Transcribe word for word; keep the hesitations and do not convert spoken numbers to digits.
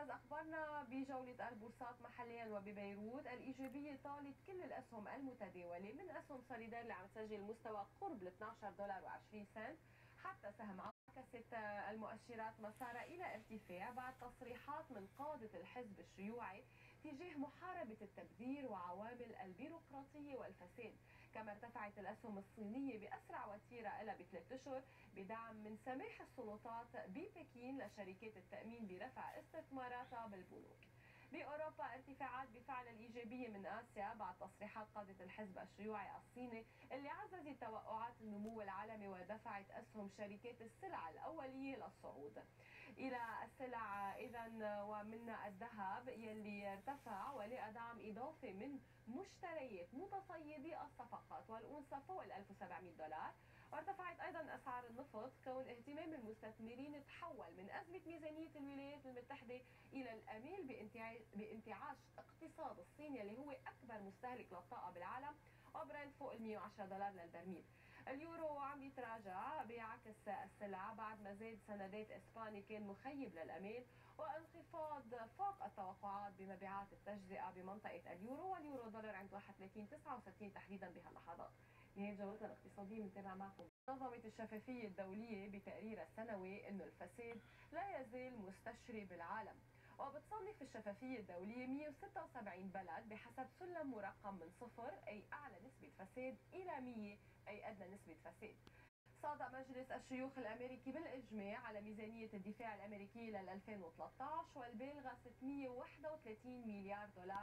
أبرز أخبارنا بجولة البورصات محليا وببيروت. الإيجابية طالت كل الأسهم المتداولة، من أسهم سوليدار اللي عم تسجل مستوى قرب ال اثني عشر دولار وعشرين سنت، حتى سهم عكست المؤشرات مسارها إلى ارتفاع بعد تصريحات من قادة الحزب الشيوعي تجاه محاربة التبذير وعوامل البيروقراطية والفساد. كما ارتفعت الأسهم الصينية بأسرع وتيرة لها بثلاث أشهر بدعم من سماح السلطات ببكين لشركات التأمين برفع استثماراتها بالبنوك. بأوروبا ارتفاعات بفعل الإيجابية من آسيا بعد تصريحات قادة الحزب الشيوعي الصيني اللي عززت توقعات النمو العالمي ودفعت أسهم شركات السلع الأولية للصعود. إلى السلع إذا ومن الذهب يلي ارتفع ولقى دعم إضافي من مشتريات متصيدي الصفقات والأونصة فوق ال ألف وسبعمئة دولار. وارتفعت أيضا أسعار النفط كون اهتمام المستثمرين تحول من أزمة ميزانية الولايات المتحدة إلى الأمال بانتعاش اقتصاد الصين اللي هو أكبر مستهلك للطاقة بالعالم، وبرنت فوق ال مئة وعشرة دولار للبرميل. اليورو عم يتراجع بعكس السلع بعد ما زاد سندات اسباني كان مخيب للامال، وانخفاض فوق التوقعات بمبيعات التجزئه بمنطقه اليورو، واليورو دولار عند واحد وثلاثين تسعة وستين تحديدا بهاللحظات. نهايه جولتنا الاقتصاديه بنتابع معكم. نظمت الشفافيه الدوليه بتقريرها السنوي انه الفساد لا يزال مستشري بالعالم، وبتصنف الشفافية الدولية مئة وستة وسبعين بلد بحسب سلم مرقم من صفر أي أعلى نسبة فساد إلى مئة أي أدنى نسبة فساد. صادق مجلس الشيوخ الأمريكي بالإجماع على ميزانية الدفاع الأمريكية لل ألفين وثلاثة عشر والبالغة ستمئة وواحد وثلاثين مليار دولار